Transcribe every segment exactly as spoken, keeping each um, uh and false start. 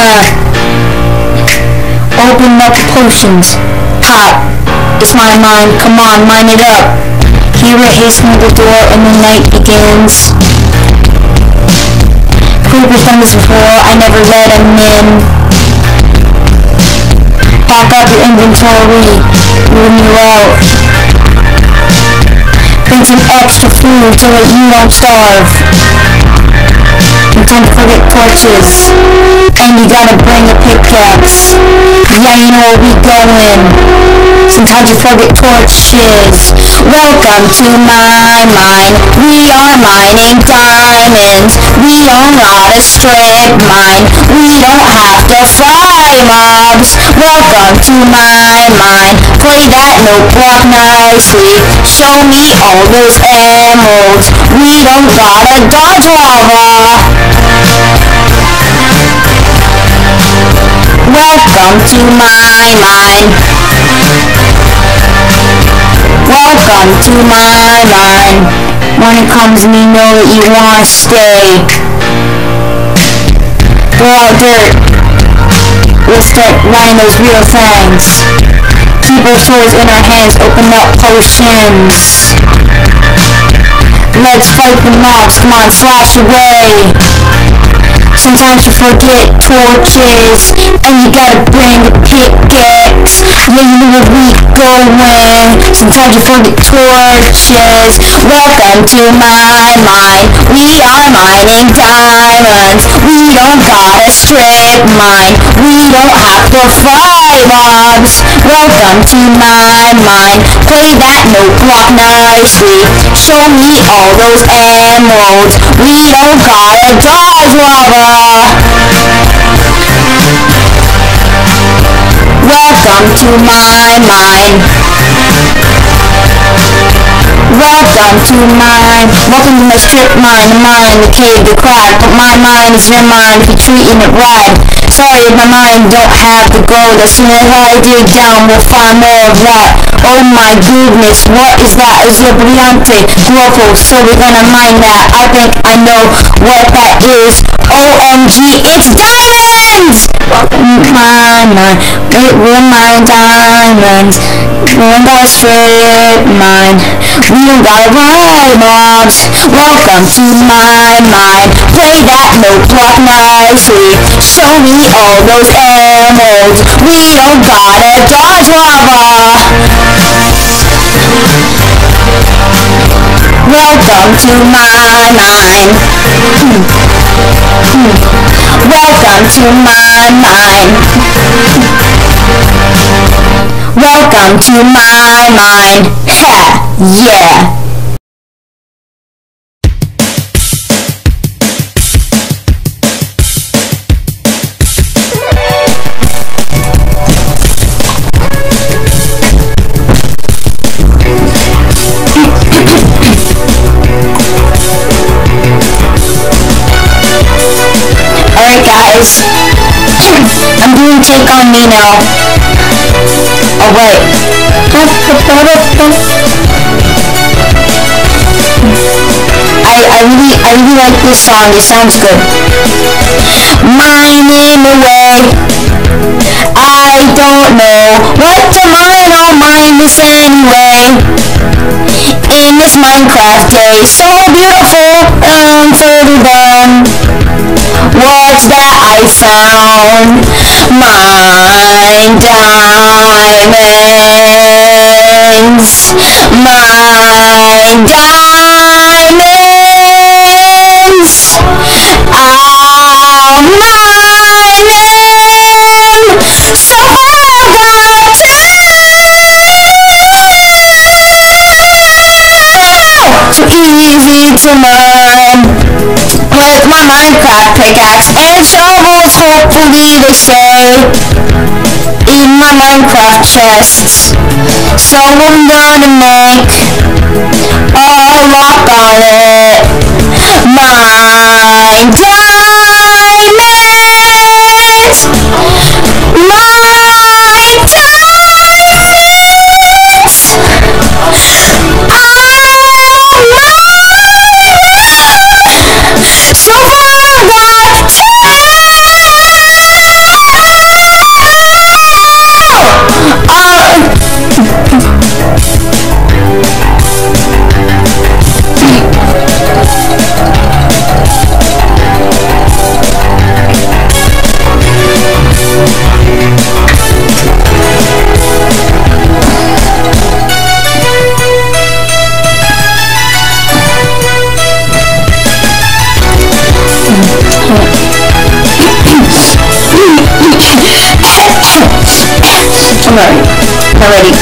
Uh, open up potions. Pop. It's my mind. Come on, mine it up. Hear it hasten the door and the night begins. Creepers done this before. I never let them in. Pack up your inventory. Move you out. Bring some extra food so that you don't starve. And don't forget torches. And you gotta bring a pickaxe. Yeah, you know where we going. Sometimes you forget torches. Welcome to my mine. We are mining diamonds. We don't got a straight mine. We don't have to fight mobs. Welcome to my mine. Play that note block nicely. Show me all those emeralds. We don't gotta dodge lava. Welcome to my mine. Welcome to my mine. Morning comes and you know that you wanna stay. Throw out dirt. We'll start running those real things. Keep our swords in our hands. Open up potions. Let's fight the mobs. Come on, slash away. Sometimes you forget torches, and you gotta bring a pickaxe. Yeah, you know where we going. Sometimes you forget torches. Welcome to my mine. We are mining diamonds. We don't got a straight mine. We don't have to fight mobs. Welcome to my mine. Play that note block nicely. Show me all those emeralds. We don't gotta dodge lava. Welcome to my mine. Welcome to mine. Welcome to my strip mine, the mine, the cave, the crack. But my mine is your mine if you're treating it right. Sorry if my mine don't have the gold. As soon as I dig down, we'll find more of that. Oh my goodness, what is that? Is your brillante global? So we're gonna mine that. I think I know what that is. O M G, it's diamonds! Welcome to my mine. We're mine diamonds. We don't got a straight mine. We don't gotta ride mobs. Welcome to my mine. Play that note block nicely. Show me all those emeralds. We don't gotta dodge lava. Welcome to my mine. Welcome to my mine. Welcome to my mine. Ha! Yeah! Alright guys, I'm doing Take On Me now. Alright. I, I really, I really like this song, it sounds good. Mining away, I don't know what to mine, I'll mine this anyway. In this Minecraft day, so beautiful and so divine. What's that I found? Mine diamonds. Mine diamonds. I'll mine them. So I've got to. So easy to mine. With my Minecraft pickaxe and shovels, hopefully they stay in my Minecraft chests. So I'm gonna make a lock on it. Mine diamonds. Mine diamonds. So far I've got ten. I'm ready. I'm ready.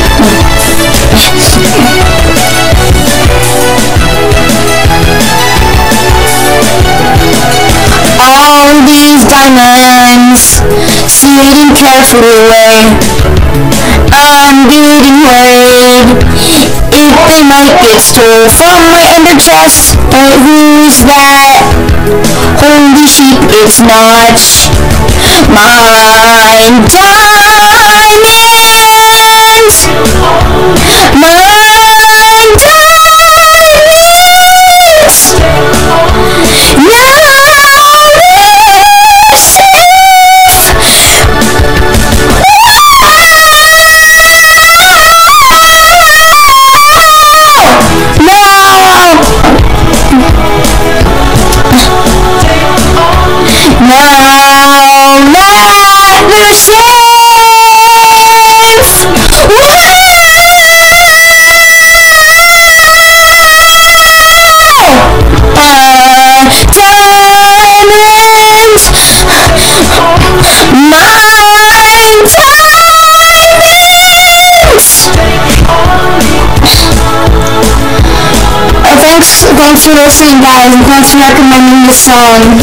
All these diamonds sitting carefully away. I'm getting worried if they might get stole from my under chest. But who's that? Holy sheep, it's not mine. Diamonds, mine diamonds. Now Thanks for listening, guys, and thanks for recommending the song.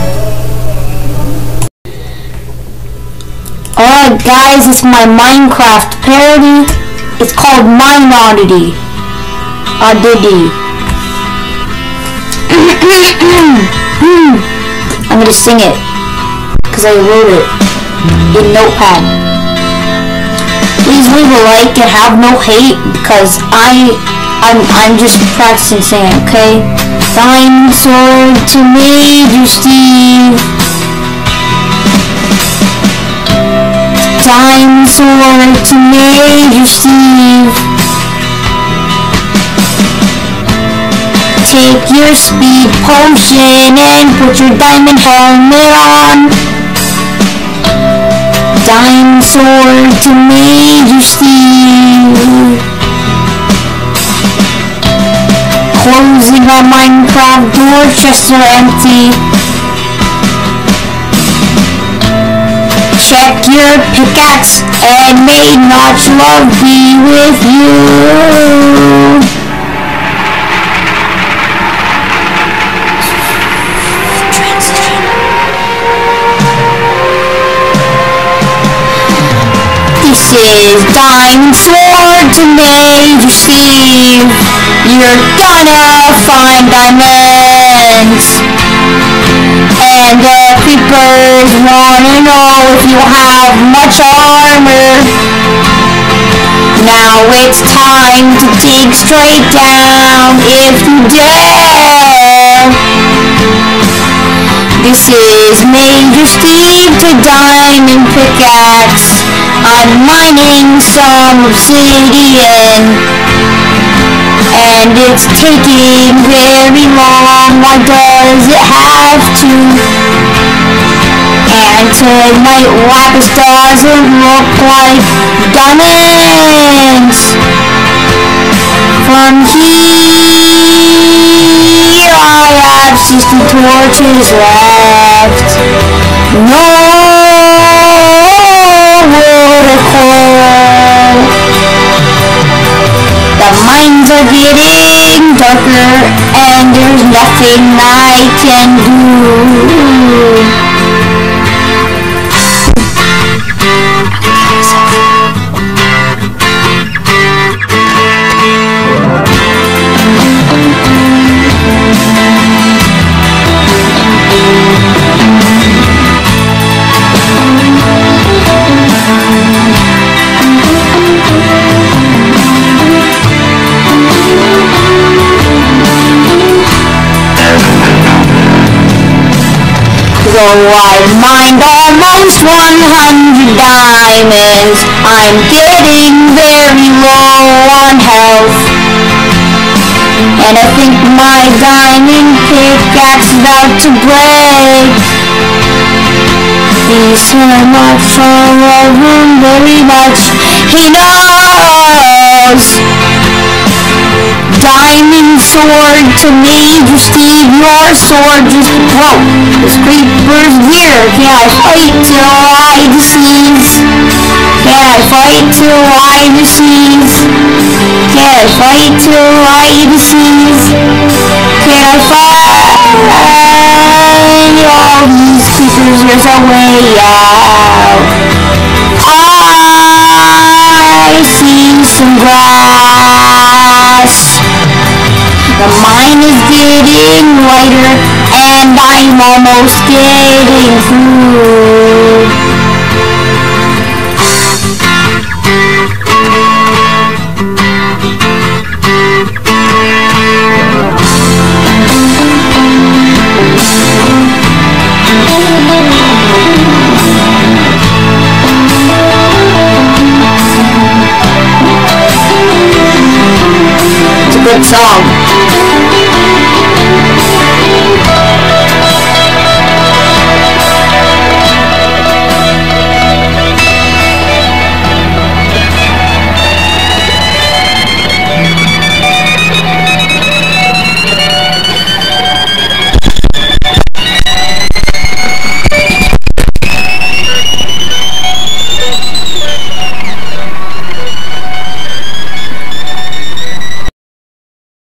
Alright, guys, it's my Minecraft parody. It's called Mine Oddity. Oddity. I'm gonna sing it because I wrote it in Notepad. Please leave a like and have no hate because I. I'm, I'm just practicing singing, okay? Diamond sword to Major Steve. Diamond sword to Major Steve. Take your speed potion and put your diamond helmet on. Diamond sword to Major Steve. Closing our Minecraft door chests are empty. Check your pickaxe and may Notch love be with you. This is Diamond Sword to Major Steve. You're gonna find diamonds. And the creepers wanna know if you have much armor. Now it's time to dig straight down if you dare. This is Major Steve to Diamond Pickaxe. I'm mining some obsidian. And it's taking very long, why does it have to? And tonight lapis doesn't look like diamonds. From here I have sixty torches left. No water coal. The mines are getting darker and there's nothing I can do. So I've mined almost one hundred diamonds. I'm getting very low on health. And I think my diamond pickaxe is about to break. These termites all love him very much. He knows. Diamond sword to Major Steve, your sword just broke. This creeper's here. Can I fight till I deceive? Can I fight till I deceive? Can I fight till I deceive? Can I fight all these creatures? There's a way out. I see some grass. The mine is getting lighter, and I'm almost getting through. It's a good song.